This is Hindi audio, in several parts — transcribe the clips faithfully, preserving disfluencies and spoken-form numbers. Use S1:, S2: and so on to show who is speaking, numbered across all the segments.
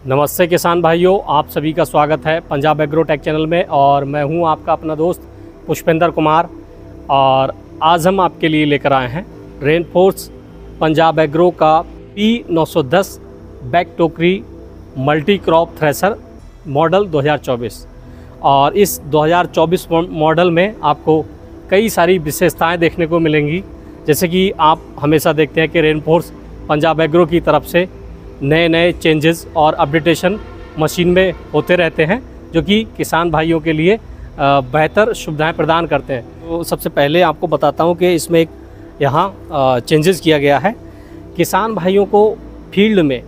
S1: नमस्ते किसान भाइयों, आप सभी का स्वागत है पंजाब एग्रो टेक चैनल में। और मैं हूं आपका अपना दोस्त पुष्पेंद्र कुमार। और आज हम आपके लिए लेकर आए हैं रेनफोर्स पंजाब एग्रो का पी नौ सौ दस बैक टोकरी मल्टी क्रॉप थ्रेसर मॉडल दो हज़ार चौबीस। और इस दो हज़ार चौबीस मॉडल में आपको कई सारी विशेषताएं देखने को मिलेंगी। जैसे कि आप हमेशा देखते हैं कि रेनफोर्स पंजाब एग्रो की तरफ से नए नए चेंजेस और अपडेटेशन मशीन में होते रहते हैं, जो कि किसान भाइयों के लिए बेहतर सुविधाएं प्रदान करते हैं। तो सबसे पहले आपको बताता हूं कि इसमें एक यहाँ चेंजेस किया गया है। किसान भाइयों को फील्ड में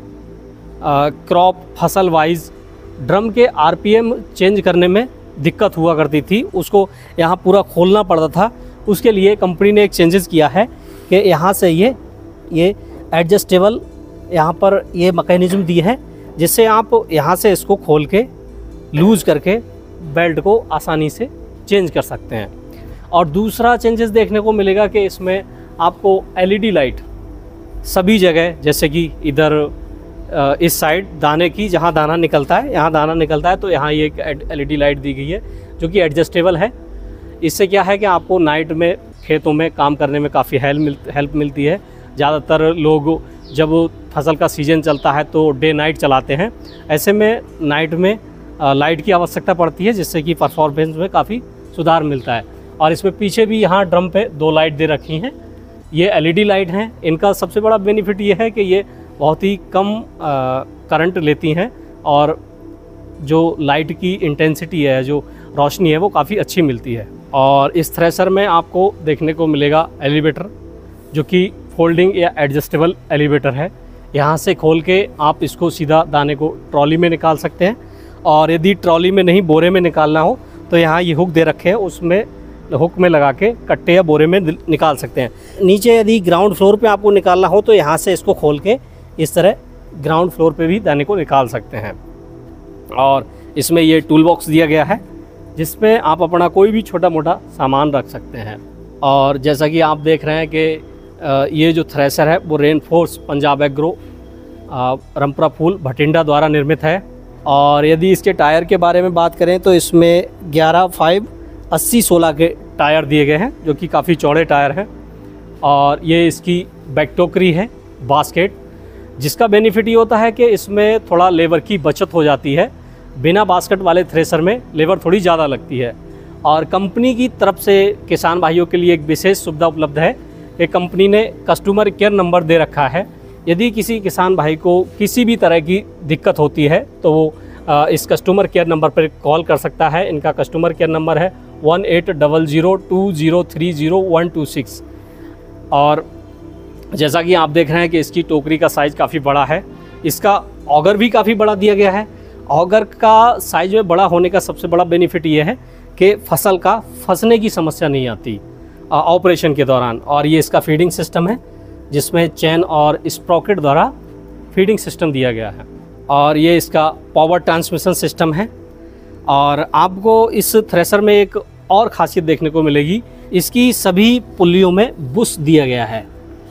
S1: क्रॉप फसल वाइज ड्रम के आरपीएम चेंज करने में दिक्कत हुआ करती थी, उसको यहाँ पूरा खोलना पड़ता था। उसके लिए कंपनी ने एक चेंजेस किया है कि यहाँ से ये ये एडजस्टेबल यहाँ पर ये मैकेनिज्म दी है, जिससे आप यहाँ से इसको खोल के लूज़ करके बेल्ट को आसानी से चेंज कर सकते हैं। और दूसरा चेंजेस देखने को मिलेगा कि इसमें आपको एलईडी लाइट सभी जगह, जैसे कि इधर इस साइड दाने की जहाँ दाना निकलता है, यहाँ दाना निकलता है तो यहाँ ये एक एलईडी लाइट दी गई है जो कि एडजस्टेबल है। इससे क्या है कि आपको नाइट में खेतों में काम करने में काफ़ी हेल्प मिल हेल्प मिलती है। ज़्यादातर लोग जब फसल का सीज़न चलता है तो डे नाइट चलाते हैं, ऐसे में नाइट में लाइट की आवश्यकता पड़ती है, जिससे कि परफॉर्मेंस में काफ़ी सुधार मिलता है। और इसमें पीछे भी यहाँ ड्रम पे दो लाइट दे रखी हैं, ये एलईडी लाइट हैं। इनका सबसे बड़ा बेनिफिट ये है कि ये बहुत ही कम करंट लेती हैं और जो लाइट की इंटेंसिटी है, जो रोशनी है, वो काफ़ी अच्छी मिलती है। और इस थ्रेसर में आपको देखने को मिलेगा एलिवेटर, जो कि फोल्डिंग या एडजस्टेबल एलिवेटर है। यहाँ से खोल के आप इसको सीधा दाने को ट्रॉली में निकाल सकते हैं। और यदि ट्रॉली में नहीं बोरे में निकालना हो तो यहाँ ये हुक दे रखे हैं, उसमें हुक में लगा के कट्टे या बोरे में निकाल सकते हैं। नीचे यदि ग्राउंड फ्लोर पे आपको निकालना हो तो यहाँ से इसको खोल के इस तरह ग्राउंड फ्लोर पे भी दाने को निकाल सकते हैं। और इसमें ये टूल बॉक्स दिया गया है, जिसमें आप अपना कोई भी छोटा मोटा सामान रख सकते हैं। और जैसा कि आप देख रहे हैं कि ये जो थ्रेसर है वो रेनफोर्स पंजाब एग्रो रमपुरा फूल भटिंडा द्वारा निर्मित है। और यदि इसके टायर के बारे में बात करें तो इसमें ग्यारह फाइव अस्सी सोलह के टायर दिए गए हैं, जो कि काफ़ी चौड़े टायर हैं। और ये इसकी बैक टोकरी है बास्केट, जिसका बेनिफिट ये होता है कि इसमें थोड़ा लेबर की बचत हो जाती है। बिना बास्केट वाले थ्रेसर में लेबर थोड़ी ज़्यादा लगती है। और कंपनी की तरफ से किसान भाइयों के लिए एक विशेष सुविधा उपलब्ध है कि कंपनी ने कस्टमर केयर नंबर दे रखा है। यदि किसी किसान भाई को किसी भी तरह की दिक्कत होती है तो वो इस कस्टमर केयर नंबर पर कॉल कर सकता है। इनका कस्टमर केयर नंबर है one eight double zero two zero three zero one two six. और जैसा कि आप देख रहे हैं कि इसकी टोकरी का साइज़ काफ़ी बड़ा है। इसका ऑगर भी काफ़ी बड़ा दिया गया है। ऑगर का साइज़ में बड़ा होने का सबसे बड़ा बेनिफिट ये है कि फसल का फंसने की समस्या नहीं आती ऑपरेशन के दौरान। और ये इसका फीडिंग सिस्टम है, जिसमें चैन और स्प्रॉकेट द्वारा फीडिंग सिस्टम दिया गया है। और ये इसका पावर ट्रांसमिशन सिस्टम है। और आपको इस थ्रेसर में एक और ख़ासियत देखने को मिलेगी, इसकी सभी पुल्लियों में बुश दिया गया है।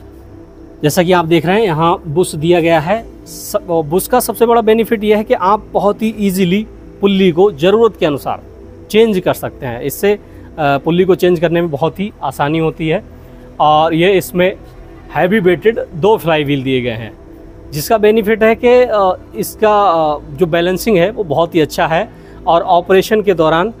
S1: जैसा कि आप देख रहे हैं यहाँ बुश दिया गया है। बुश का सबसे बड़ा बेनिफिट ये है कि आप बहुत ही ईजीली पुल्ली को ज़रूरत के अनुसार चेंज कर सकते हैं। इससे पुल्ली को चेंज करने में बहुत ही आसानी होती है। और ये इसमें हैवी वेटेड दो फ्लाई व्हील दिए गए हैं, जिसका बेनिफिट है कि इसका जो बैलेंसिंग है वो बहुत ही अच्छा है। और ऑपरेशन के दौरान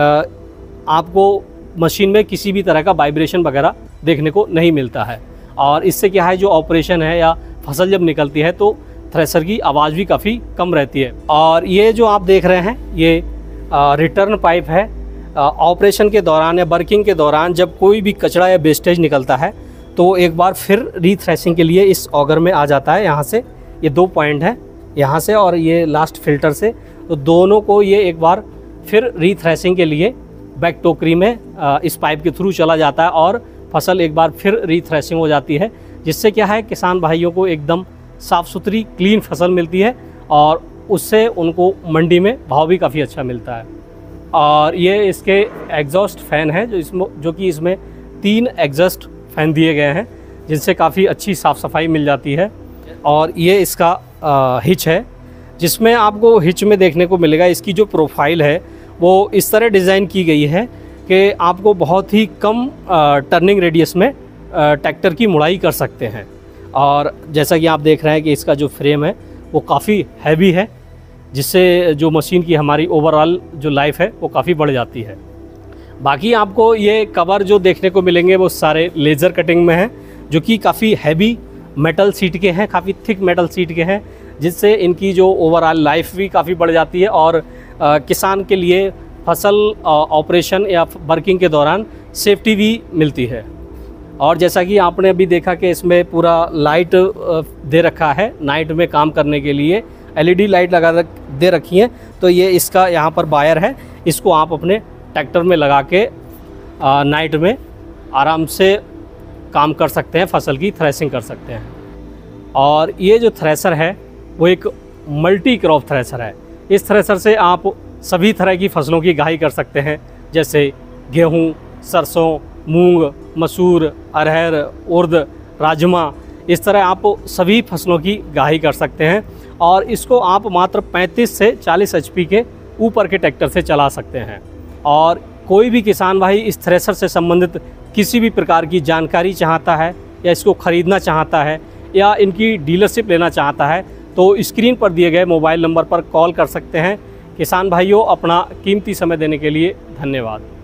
S1: आपको मशीन में किसी भी तरह का वाइब्रेशन वगैरह देखने को नहीं मिलता है। और इससे क्या है, जो ऑपरेशन है या फसल जब निकलती है तो थ्रेसर की आवाज़ भी काफ़ी कम रहती है। और ये जो आप देख रहे हैं ये रिटर्न पाइप है। ऑपरेशन के दौरान या वर्किंग के दौरान जब कोई भी कचरा या वेस्टेज निकलता है तो एक बार फिर रीथ्रेसिंग के लिए इस ऑगर में आ जाता है। यहाँ से ये दो पॉइंट हैं, यहाँ से और ये लास्ट फिल्टर से, तो दोनों को ये एक बार फिर रीथ्रेसिंग के लिए बैक टोकरी में इस पाइप के थ्रू चला जाता है और फसल एक बार फिर रीथ्रेसिंग हो जाती है। जिससे क्या है, किसान भाइयों को एकदम साफ़ सुथरी क्लीन फसल मिलती है और उससे उनको मंडी में भाव भी काफ़ी अच्छा मिलता है। और ये इसके एग्जॉस्ट फ़ैन है, जो इसमें जो कि इसमें तीन एग्जॉस्ट फ़ैन दिए गए हैं, जिनसे काफ़ी अच्छी साफ़ सफाई मिल जाती है। और ये इसका हिच है, जिसमें आपको हिच में देखने को मिलेगा इसकी जो प्रोफाइल है वो इस तरह डिज़ाइन की गई है कि आपको बहुत ही कम टर्निंग रेडियस में ट्रैक्टर की मुड़ाई कर सकते हैं। और जैसा कि आप देख रहे हैं कि इसका जो फ्रेम है वो काफ़ी हैवी है, जिससे जो मशीन की हमारी ओवरऑल जो लाइफ है वो काफ़ी बढ़ जाती है। बाकी आपको ये कवर जो देखने को मिलेंगे वो सारे लेज़र कटिंग में हैं, जो कि काफ़ी हैवी मेटल सीट के हैं, काफ़ी थिक मेटल सीट के हैं, जिससे इनकी जो ओवरऑल लाइफ भी काफ़ी बढ़ जाती है और आ, किसान के लिए फसल ऑपरेशन या वर्किंग के दौरान सेफ्टी भी मिलती है। और जैसा कि आपने अभी देखा कि इसमें पूरा लाइट दे रखा है नाइट में काम करने के लिए, एलईडी लाइट लगा दे रखी है। तो ये इसका यहाँ पर वायर है, इसको आप अपने ट्रैक्टर में लगा के आ, नाइट में आराम से काम कर सकते हैं, फसल की थ्रेसिंग कर सकते हैं। और ये जो थ्रेसर है वो एक मल्टी क्रॉप थ्रेसर है। इस थ्रेसर से आप सभी तरह की फसलों की गाही कर सकते हैं, जैसे गेहूँ, सरसों, मूंग, मसूर, अरहर, उर्द, राजमा, इस तरह आप सभी फसलों की गाही कर सकते हैं। और इसको आप मात्र पैंतीस से चालीस एचपी के ऊपर के ट्रैक्टर से चला सकते हैं। और कोई भी किसान भाई इस थ्रेसर से संबंधित किसी भी प्रकार की जानकारी चाहता है या इसको ख़रीदना चाहता है या इनकी डीलरशिप लेना चाहता है तो स्क्रीन पर दिए गए मोबाइल नंबर पर कॉल कर सकते हैं। किसान भाइयों, अपना कीमती समय देने के लिए धन्यवाद।